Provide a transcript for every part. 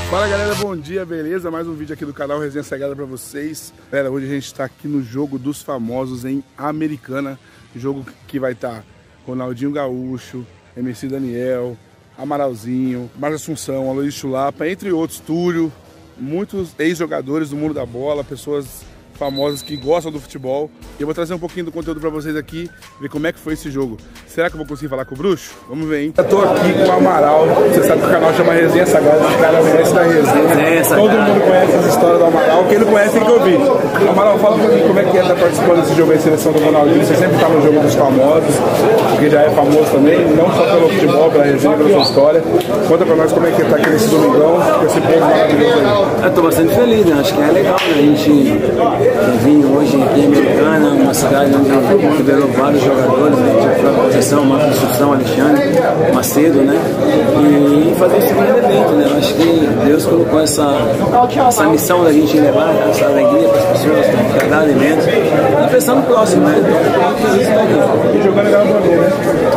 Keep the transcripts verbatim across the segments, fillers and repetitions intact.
Fala galera, bom dia, beleza? Mais um vídeo aqui do canal Resenha Sagrada pra vocês. Galera, hoje a gente tá aqui no Jogo dos Famosos em Americana. Jogo que vai estar tá Ronaldinho Gaúcho, M C Daniel, Amaralzinho, Marcos Assunção, Aloysio Chulapa, entre outros, Túlio. Muitos ex-jogadores do mundo da bola, pessoas famosas que gostam do futebol. E eu vou trazer um pouquinho do conteúdo pra vocês aqui, ver como é que foi esse jogo. Será que eu vou conseguir falar com o Bruxo? Vamos ver, hein? Eu tô aqui com o Amaral. Você sabe que o canal chama Resenha Sagrada, os caras merecem da resenha. Todo mundo conhece as histórias do Amaral. Quem não conhece tem que ouvir. Amaral, fala pra mim como é que é estar participando desse jogo aí, seleção do Ronaldinho. Você sempre tá no jogo dos famosos, porque já é famoso também, não só pelo futebol, pela resenha, pela sua história. Conta pra nós como é que tá aqui nesse domingão, com esse povo maravilhoso aí. Eu tô bastante feliz, né? Acho que é legal, né? A gente vim hoje aqui em Americana, uma cidade onde revelou vários jogadores, né? Tipo Flávio Conceição, Marcos Assunção, Alexandre, Macedo, né? E fazer esse grande evento, né? Eu acho que Deus colocou essa, essa missão da gente levar essa alegria para as pessoas, né? Para dar alimentos e pensar no próximo, né? Então, fazer isso daqui. E jogando legal no né?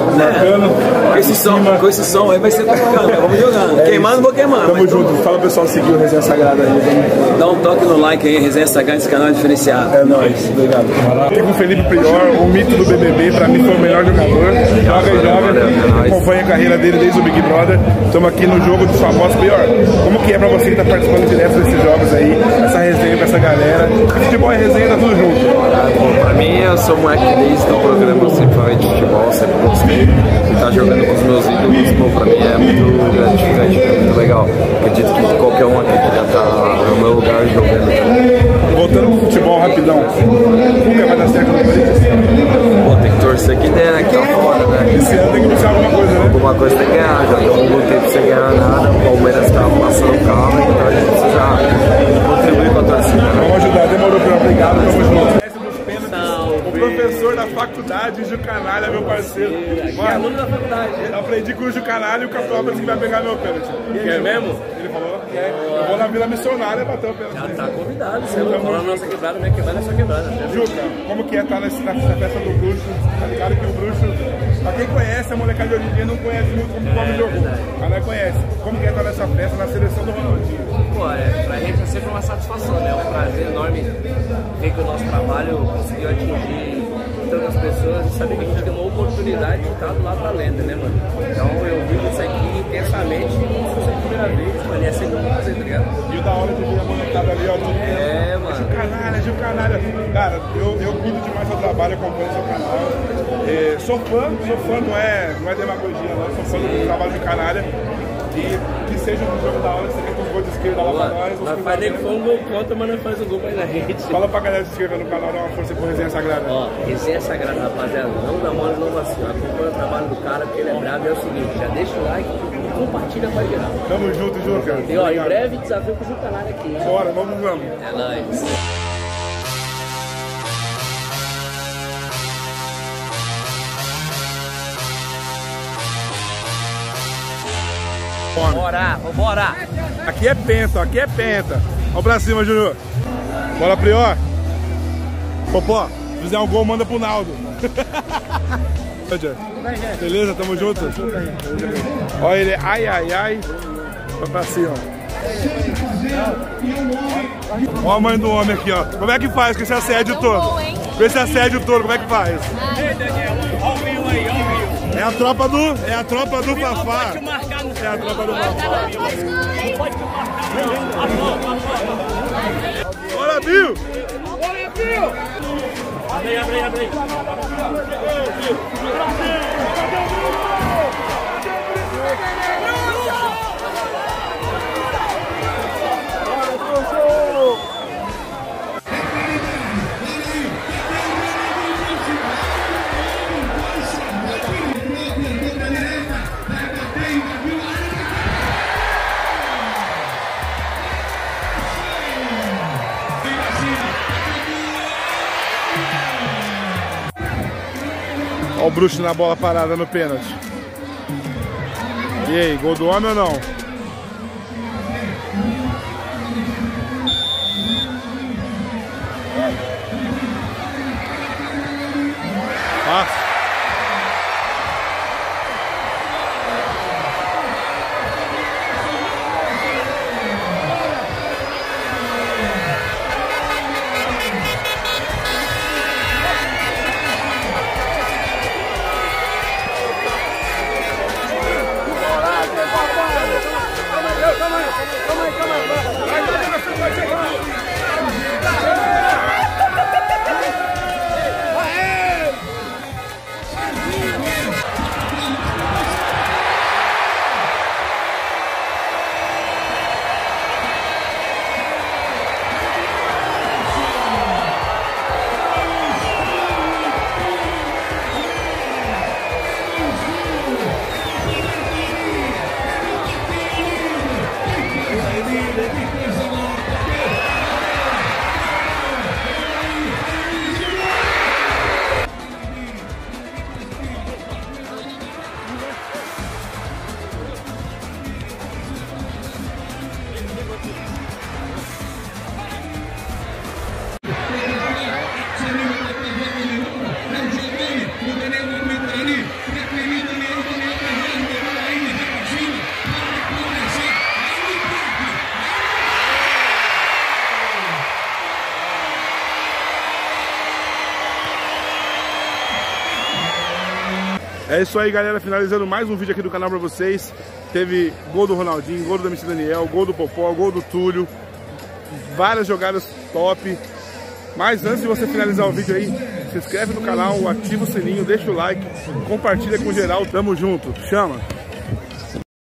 Com esse som, com esse som aí vai ser complicado, né? Vamos jogar. É queimar, não vou queimar. Tamo junto. Fala pro pessoal seguir o Resenha Sagrada aí. Dá um toque no like aí, Resenha Sagrada, esse canal é diferenciado. É nóis, obrigado. Aqui com o Felipe Prior, o mito do B B B, pra mim foi o melhor jogador. Joga e joga, acompanha a carreira dele desde o Big Brother. Estamos aqui no Jogo dos Famosos. Prior, como que é pra você que tá participando direto desses jogos aí, essa resenha com essa galera? Futebol é resenha, tá tudo junto. Ah, bom, pra mim, eu sou moleque desde o programa, eu sempre falei de futebol, sempre gostei. E estar jogando com os meus ídolos, bom, pra mim é muito gratificante, é muito legal. Acredito que qualquer um aqui que já tá no meu lugar jogando. Voltando pro futebol rapidão, nunca vai dar certo no Corinthians? Pô, tem que torcer que der, né? Que tá fora, né? Esse ano tem que buscar alguma coisa, né? Alguma coisa tem que ganhar, já deu um tempo sem ganhar nada, o Palmeiras tá passando o carro, então a gente precisa contribuir com a torcida. Vamos ajudar, demorou, Prior, obrigado, tamo junto. O professor da faculdade, Ju Canalha, meu parceiro. Mano, é aluno da faculdade. Eu aprendi com o Ju Canalha e o Capitão que vai pegar meu pênalti. Quer mesmo? Ele falou, quer. Eu vou na Vila Missionária bater o pênalti. Já tá convidado, você não falou na nossa quebrada, minha quebrada é sua quebrada. Juca, como que é estar nessa, nessa festa do Bruxo? Tá ligado que o Bruxo, pra quem conhece, a molecada de hoje em dia não conhece muito como o homem jogou. Mas não conhece. Como que é estar nessa festa, na seleção do Ronaldinho? Pô, é, pra gente é sempre uma satisfação, né? É um prazer enorme ver que o nosso trabalho conseguiu atingir tantas pessoas e saber que a gente tem uma oportunidade de estar do lado da lenda, né, mano? Então eu vivo isso aqui intensamente e não fosse a primeira vez, mano, é sempre um prazer, tá ligado? E o da hora de ver a molecada ali, ó, tudo é, mano. Ju Canalha, Ju Canalha. Cara, eu, eu cuido demais do seu trabalho, acompanho seu canal. É, sou fã, sou fã, não é, não é demagogia, não, sou fã do trabalho do Canalha. E que seja um jogo da hora, você quer com os gols de esquerda lá pra nós. Nós faz nem que foi um gol contra, mas não faz o gol pra gente. Fala pra galera se inscrever no canal, dá uma força pro Resenha Sagrada. Ó, Resenha Sagrada, rapaziada, não dá mole, não vacila. Acompanha o trabalho do cara, porque ele é brabo. É o seguinte, já deixa o like e compartilha pra geral. Tamo junto, Juca. E ó, em breve desafio com o Canalha aqui. Hein? Bora, vamos, vamos. É nóis. Bora, vambora! Aqui é penta, aqui é penta. Vamos pra cima, Júnior. Bora, Prior. Popó, se fizer um gol, manda pro Naldo. Beleza, tamo junto? Olha ele, ai, ai, ai. Vai pra cima. Olha a mãe do homem aqui, ó. Como é que faz com esse assédio todo? Com esse assédio todo, como é que faz? É a tropa do, é a tropa do Fafá. É a tropa do Fafá. Bora, Bill! Bora, Bill! Abre aí, abre aí, abre aí. Olha o Bruxo na bola parada no pênalti. E aí, gol do homem ou não? Passa. É isso aí, galera, finalizando mais um vídeo aqui do canal pra vocês. Teve gol do Ronaldinho, gol do M C Daniel, gol do Popó, gol do Túlio, várias jogadas top. Mas antes de você finalizar o vídeo aí, se inscreve no canal, ativa o sininho, deixa o like, compartilha com geral, tamo junto, chama!